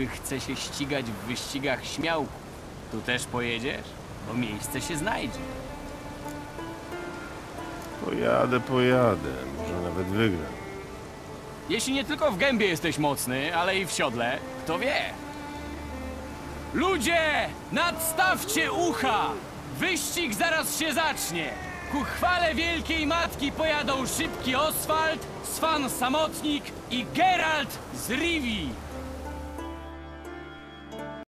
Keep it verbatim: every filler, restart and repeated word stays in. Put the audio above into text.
który chce się ścigać w wyścigach śmiałków. Tu też pojedziesz? Bo miejsce się znajdzie. Pojadę, pojadę. Może nawet wygram. Jeśli nie tylko w gębie jesteś mocny, ale i w siodle, kto wie? Ludzie! Nadstawcie ucha! Wyścig zaraz się zacznie! Ku chwale Wielkiej Matki pojadą szybki Oswald, Svan Samotnik i Geralt z Rivii!